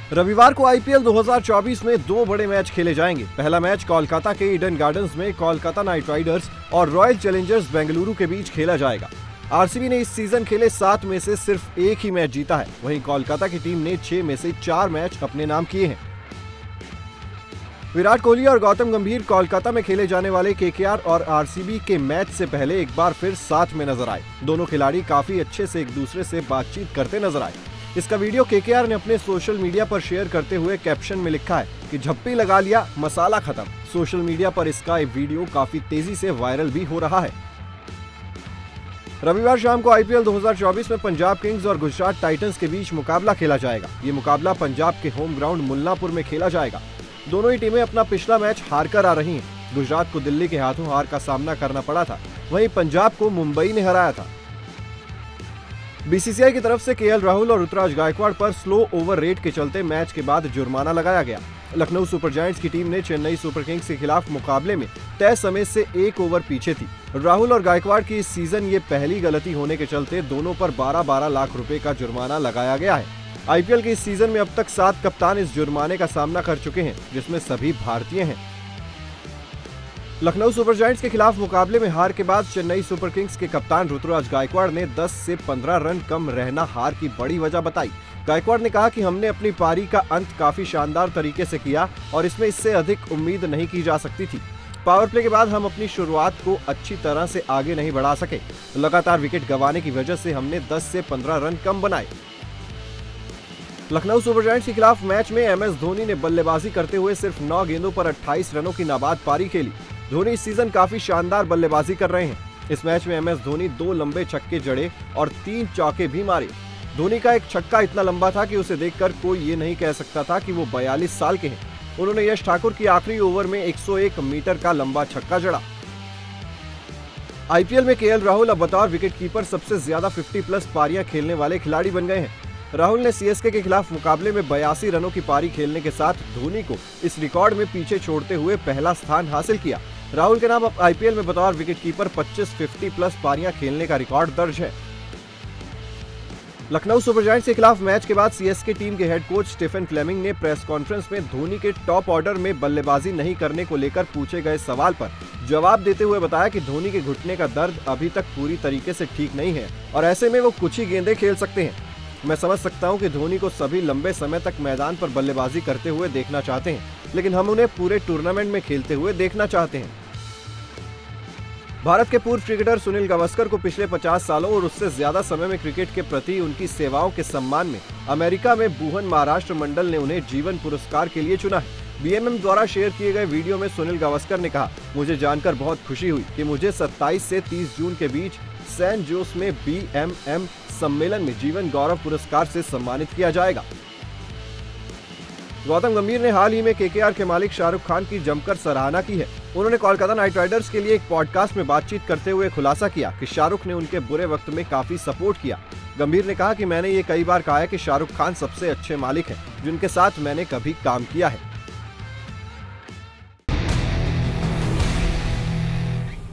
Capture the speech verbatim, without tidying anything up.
रविवार को आईपीएल दो हज़ार चौबीस में दो बड़े मैच खेले जाएंगे। पहला मैच कोलकाता के ईडन गार्डन्स में कोलकाता नाइट राइडर्स और रॉयल चैलेंजर्स बेंगलुरु के बीच खेला जाएगा। आरसीबी ने इस सीजन खेले सात में से सिर्फ एक ही मैच जीता है। वहीं कोलकाता की टीम ने छह में से चार मैच अपने नाम किए हैं। विराट कोहली और गौतम गंभीर कोलकाता में खेले जाने वाले केकेआर और आरसीबी के मैच से पहले एक बार फिर साथ में नजर आए। दोनों खिलाड़ी काफी अच्छे से एक दूसरे से बातचीत करते नजर आए। इसका वीडियो केकेआर ने अपने सोशल मीडिया पर शेयर करते हुए कैप्शन में लिखा है कि झप्पी लगा लिया, मसाला खत्म। सोशल मीडिया पर इसका एक वीडियो काफी तेजी से वायरल भी हो रहा है। रविवार शाम को आईपीएल दो हज़ार चौबीस में पंजाब किंग्स और गुजरात टाइटंस के बीच मुकाबला खेला जाएगा। ये मुकाबला पंजाब के होम ग्राउंड मुल्लापुर में खेला जाएगा। दोनों ही टीमें अपना पिछला मैच हार कर आ रही हैं। गुजरात को दिल्ली के हाथों हार का सामना करना पड़ा था, वहीं पंजाब को मुंबई ने हराया था। बीसीसीआई की तरफ से केएल राहुल और ऋतुराज गायकवाड़ पर स्लो ओवर रेट के चलते मैच के बाद जुर्माना लगाया गया। लखनऊ सुपर जायंट्स की टीम ने चेन्नई सुपर किंग्स के खिलाफ मुकाबले में तय समय से एक ओवर पीछे थी। राहुल और गायकवाड़ की इस सीजन ये पहली गलती होने के चलते दोनों पर बारह बारह लाख रुपए का जुर्माना लगाया गया है। आईपीएल के इस सीजन में अब तक सात कप्तान इस जुर्माने का सामना कर चुके हैं, जिसमें सभी भारतीय हैं। लखनऊ सुपर जायंट्स के खिलाफ मुकाबले में हार के बाद चेन्नई सुपर किंग्स के कप्तान ऋतुराज गायकवाड़ ने दस से पंद्रह रन कम रहना हार की बड़ी वजह बताई। गायकवाड़ ने कहा कि हमने अपनी पारी का अंत काफी शानदार तरीके से किया और इसमें इससे अधिक उम्मीद नहीं की जा सकती थी। पावर प्ले के बाद हम अपनी शुरुआत को अच्छी तरह से आगे नहीं बढ़ा सके। लगातार विकेट गंवाने की वजह से हमने दस से पंद्रह रन कम बनाए। लखनऊ सुपर जायंट्स के खिलाफ मैच में एम एस धोनी ने बल्लेबाजी करते हुए सिर्फ नौ गेंदों पर अट्ठाईस रनों की नाबाद पारी खेली। धोनी इस सीजन काफी शानदार बल्लेबाजी कर रहे हैं। इस मैच में एम एस धोनी दो लंबे छक्के जड़े और तीन चौके भी मारे। धोनी का एक छक्का इतना लंबा था कि उसे देखकर कोई ये नहीं कह सकता था कि वो बयालीस साल के हैं। उन्होंने यश ठाकुर की आखिरी ओवर में एक सौ एक मीटर का लंबा छक्का जड़ा। आईपीएल में केएल राहुल अब बतौर विकेटकीपर सबसे ज्यादा पचास प्लस पारियां खेलने वाले खिलाड़ी बन गए हैं। राहुल ने सीएसके के खिलाफ मुकाबले में बयासी रनों की पारी खेलने के साथ धोनी को इस रिकॉर्ड में पीछे छोड़ते हुए पहला स्थान हासिल किया। राहुल के नाम अब आईपीएल में बतौर विकेटकीपर पच्चीस पचास प्लस पारियां खेलने का रिकॉर्ड दर्ज है। लखनऊ सुपर जायंट्स के खिलाफ मैच के बाद सीएसके टीम के हेड कोच स्टीफन फ्लेमिंग ने प्रेस कॉन्फ्रेंस में धोनी के टॉप ऑर्डर में बल्लेबाजी नहीं करने को लेकर पूछे गए सवाल पर जवाब देते हुए बताया कि धोनी के घुटने का दर्द अभी तक पूरी तरीके से ठीक नहीं है और ऐसे में वो कुछ ही गेंदें खेल सकते हैं। मैं समझ सकता हूं कि धोनी को सभी लंबे समय तक मैदान पर बल्लेबाजी करते हुए देखना चाहते हैं, लेकिन हम उन्हें पूरे टूर्नामेंट में खेलते हुए देखना चाहते हैं। भारत के पूर्व क्रिकेटर सुनील गावस्कर को पिछले पचास सालों और उससे ज्यादा समय में क्रिकेट के प्रति उनकी सेवाओं के सम्मान में अमेरिका में बुहन महाराष्ट्र मंडल ने उन्हें जीवन पुरस्कार के लिए चुना है। बीएमएम द्वारा शेयर किए गए वीडियो में सुनील गावस्कर ने कहा, मुझे जानकर बहुत खुशी हुई कि मुझे सत्ताईस से तीस जून के बीच सैन जोस में बीएमएम सम्मेलन में जीवन गौरव पुरस्कार से सम्मानित किया जाएगा। गौतम गंभीर ने हाल ही में केकेआर के मालिक शाहरुख खान की जमकर सराहना की है। उन्होंने कोलकाता नाइट राइडर्स के लिए एक पॉडकास्ट में बातचीत करते हुए खुलासा किया कि शाहरुख ने उनके बुरे वक्त में काफी सपोर्ट किया। गंभीर ने कहा कि मैंने ये कई बार कहा है कि शाहरुख खान सबसे अच्छे मालिक हैं जिनके साथ मैंने कभी काम किया है।